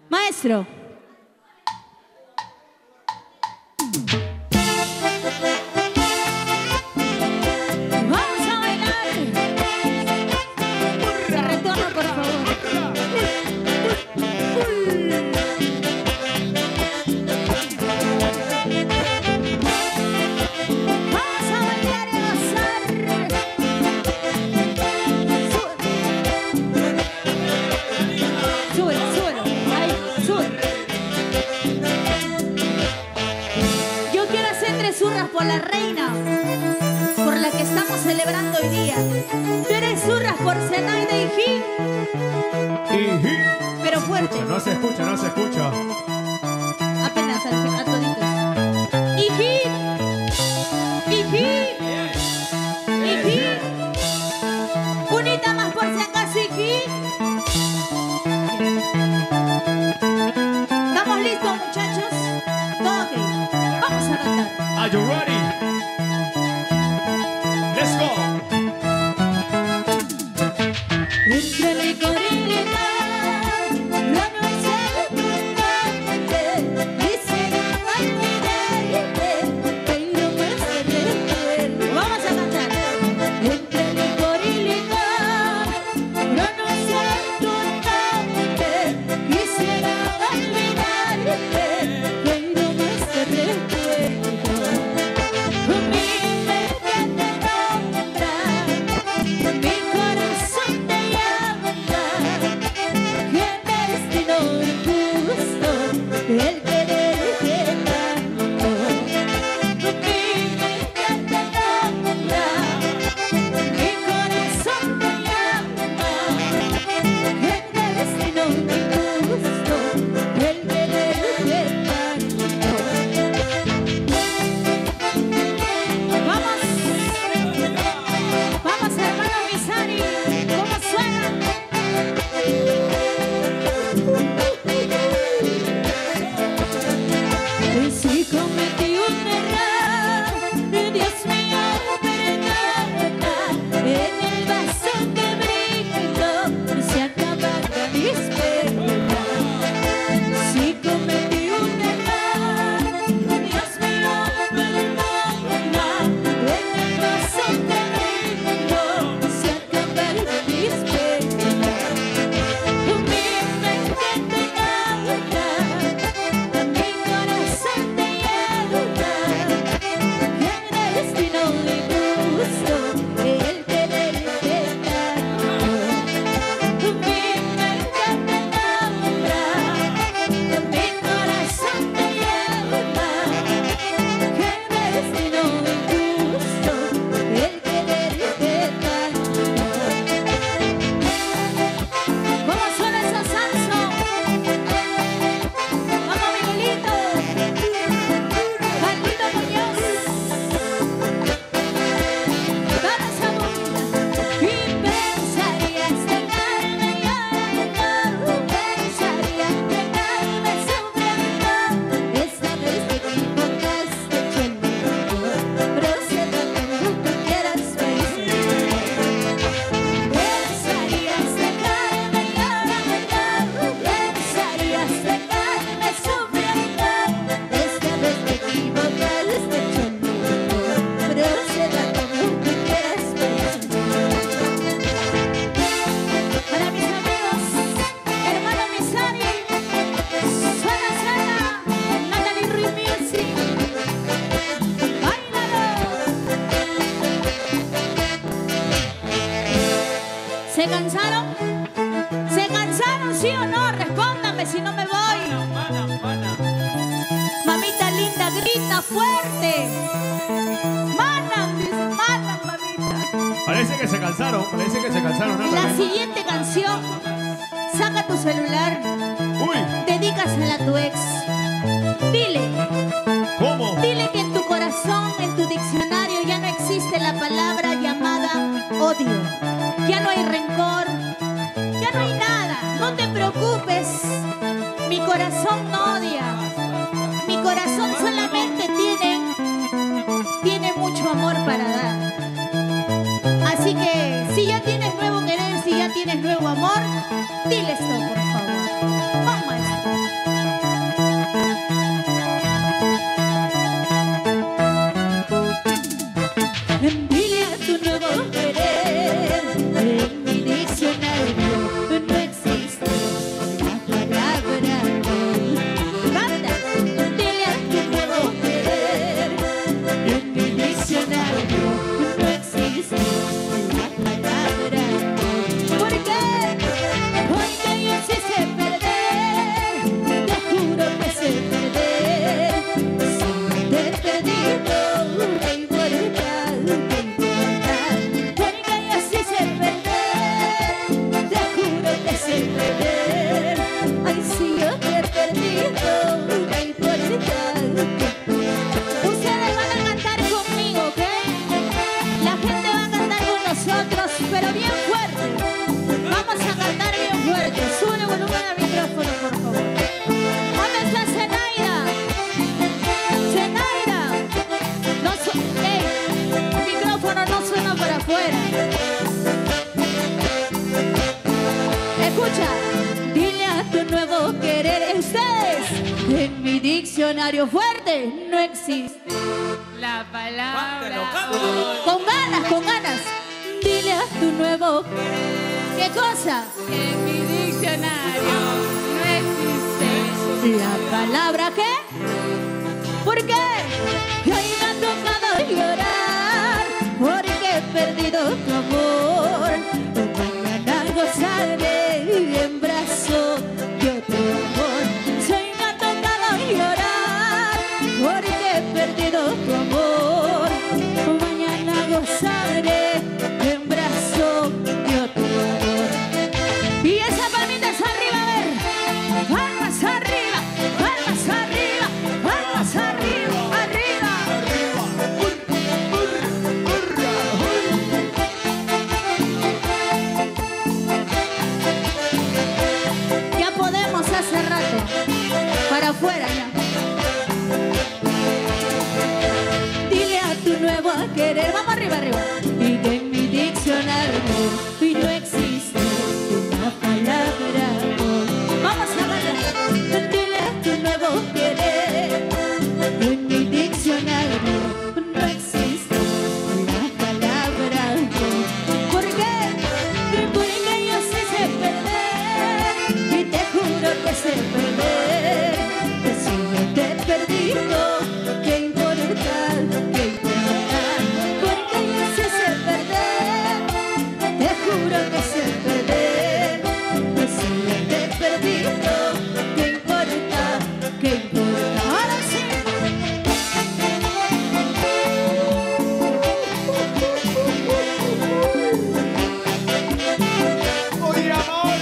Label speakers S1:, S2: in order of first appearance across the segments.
S1: Maestro. Vamos a bailar. De retorno, por favor. Vamos a bailar y a gozar. Sube, sube. Ahí, sube. Yo quiero hacer 3 zurras por la reina, por la que estamos celebrando hoy día. 3 zurras por Zenaida y Gil. Pero fuerte.
S2: No se escucha, no se escucha.
S1: Apenas a toditos. Y Gil. Y Gil. Y Gil. Unita más por si acaso, y Gil. ¿Estamos listos, muchachos? Todo ok. Vamos a cantar.
S2: Are you ready? Let's go.
S1: Entre licor y licor, no es el culpable. Quisiera olvidarte, pero no es el recuerdo. Vamos a cantar. Entre licor y licor, no es el culpable. Quisiera olvidarte, pero no es el recuerdo. Mi mente te nombra, mi corazón te llama, que destino injusto el quererte tanto. Mi mente te nombra, mi corazón te llama, que destino injusto el quererte tanto. Vamos, vamos hermano Misari, ¿cómo suena? Y si cometí un error, Dios mío, perdona. En el vaso que brindo se acabará mis penas. Si cometí un error, Dios mío, perdona. En el vaso que brindo se acabará mis penas. Mi mente te habla, mi corazón te llama, que destino injusto el quererte tanto. Mi mente te habla, mi corazón te llama, que destino injusto el quererte tanto. ¿Cómo suena esa salsa? Vamos, Miguelito. Carlito Muñoz. Dale esa bombita. Y pensarías dejarme llorando, pensarías dejarme sufriendo. Esta vez te equivocaste, chulito. Proceda como tú quieras, pensarías dejarme llorando, pensarías dejarme sufriendo. Esta vez te equivocaste, chulito. Proceda como tú quieras, Para mis amigos, hermano Misari, suena, Natalie Ruiz Music. ¡Báilalo! ¿Se cansaron? ¿Se cansaron, sí o no? Respóndanme si no me voy. Mamita linda, grita fuerte. Manan, dice, manan, mamita.
S2: Parece que se cansaron,
S1: La
S2: Natalie.
S1: siguiente canción, saca tu celular,
S2: Uy,
S1: dedícasela a tu ex. Dile,
S2: ¿cómo?
S1: dile que en tu corazón, en tu diccionario ya no existe la palabra llamada odio. Ya no hay rencor, ya no hay nada. No te preocupes, mi corazón no odia. Mi corazón solamente tiene mucho amor para dar. Así que si ya tienes nuevo querer, si ya tienes nuevo amor, dile esto, por favor. Vamos, maestro. si yo te he perdido, no importa. Ustedes van a cantar conmigo, ¿ok? La gente va a cantar con nosotros, pero bien fuerte. Vamos a cantar bien fuerte. Sube el volumen al micrófono, por favor. ¿Dónde está Zenaida? Zenaida. No el micrófono no suena para afuera. Escucha. Dile a tu nuevo querer. Ustedes, en mi diccionario fuerte no existe
S3: La palabra.
S1: con ganas, con ganas. Dile a tu nuevo ¿qué cosa?
S3: En mi diccionario no existe.
S1: La palabra ¿qué? ¿Por qué? Hoy me ha tocado llorar porque he perdido tu amor. Mañana gozaré en brazo de otro amor. Hoy me ha tocado llorar porque he perdido tu amor. Mañana gozaré en brazo de otro amor. Y esa palmita es arriba, a ver. Palmas arriba, palmas arriba, palmas arriba, arriba. Ya podemos hace rato. Para afuera ya. Dile a tu nuevo querer. Vamos arriba, arriba. Y que en mi diccionario y no existe una palabra amor. Vamos a bailar. Dile a tu nuevo querer. En mi diccionario no existe una palabra amor. ¿Por qué? Porque yo sí sé perder. Y te juro que sé perder. Que si yo te he perdido, ¿qué importa? ¿Qué importa? Porque yo sí sé perder. Te juro que sé perder. Que si yo te he perdido, ¿qué importa? ¿Qué importa? Ahora sí.
S2: Oye, amor.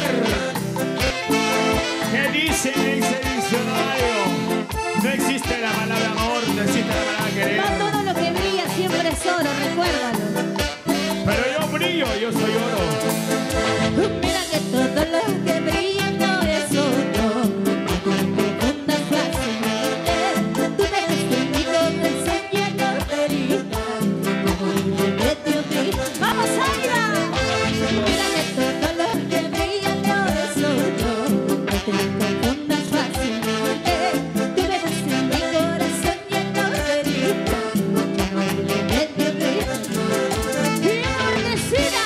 S2: ¿Qué dice ese diccionario? No existe la palabra amor, no existe la palabra querer.
S1: No todo lo que brilla siempre es oro, recuérdalo.
S2: Pero yo brillo, yo soy oro.
S1: Mira que todo lo que brilla no es oro. No te confundas fácilmente. Tú dejaste en mi corazón lleno de heridas. De tu vida. ¡Vamos, Aida! Mira que todo lo que brilla no es oro. No te confundas fácilmente. Tú dejaste en mi corazón lleno de heridas. De tu vida. Y una vueltecita,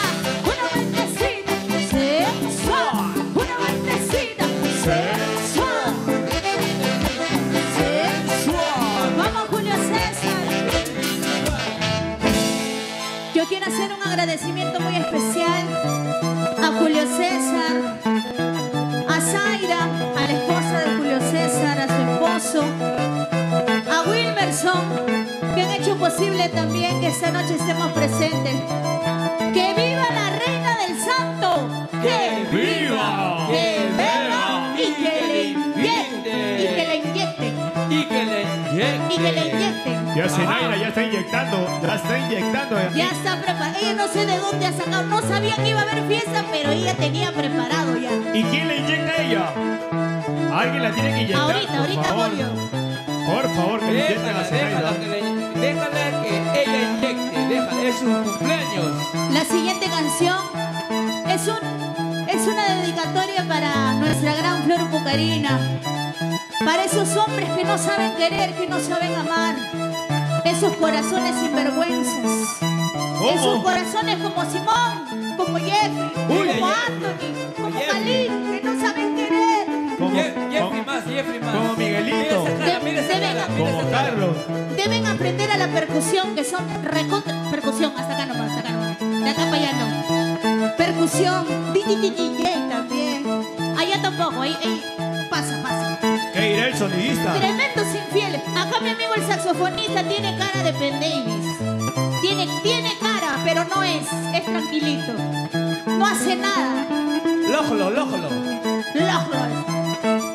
S1: sensual, una vueltecita, sensual, sensual. Vamos, Julio César. Yo quiero hacer un agradecimiento muy especial a Julio César, a Zaira, a la esposa de Julio César, a su esposo, a Wilmerson, que han hecho posible también que esta noche estemos presentes. ¡Que viva la reina del santo! ¡Que
S2: viva!
S1: ¡Que beba! ¡Y que le inyecten! ¡Y que le inyecten!
S3: Y que le inyecte.
S1: ¡Y que le inyecten!
S2: Ya Zenaida ya está inyectando, ya está inyectando.
S1: Ya está preparada. Ella no sé de dónde ha sacado. No sabía que iba a haber fiesta, pero ella tenía preparado ya.
S2: ¿Y quién le inyecta a ella? Alguien la tiene que inyectar.
S1: Ahorita,
S2: por
S1: ahorita
S2: favor.
S1: voy yo.
S2: Por favor, que le inyecten a
S3: Déjala,
S2: Zenaida.
S3: déjala que ella inyecte. Déjala, es su cumpleaños.
S1: La siguiente canción es una dedicatoria para nuestra gran Flor Pucarina. Para esos hombres que no saben querer, que no saben amar. Esos corazones sinvergüenzas. Esos corazones como Simón, como Jeffrey,
S2: Uy,
S1: como Anthony, como
S3: Jeffrey.
S1: Khalid, que no saben querer.
S3: Jeffrey más.
S2: como Miguelito.
S3: Mira esa cara,
S2: Como Carlos.
S1: Deben aprender a la percusión, que son recontra... Percusión, hasta acá nomás, hasta acá nomás. De acá para allá no. Percusión, DJ también. Allá tampoco, ahí, pasa.
S2: ¿Qué dirá el sonidista?
S1: Tremendos infieles. Acá mi amigo el saxofonista tiene cara de Penn Davis. Tiene cara, pero no es tranquilito. No hace nada.
S3: Lójalo.
S1: Lójalo es.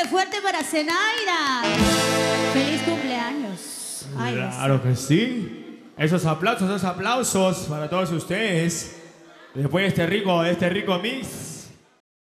S1: fuerte para Zenaida. ¡Feliz cumpleaños! Ay,
S2: Claro que sí. Esos aplausos para todos ustedes. Después de este rico mix.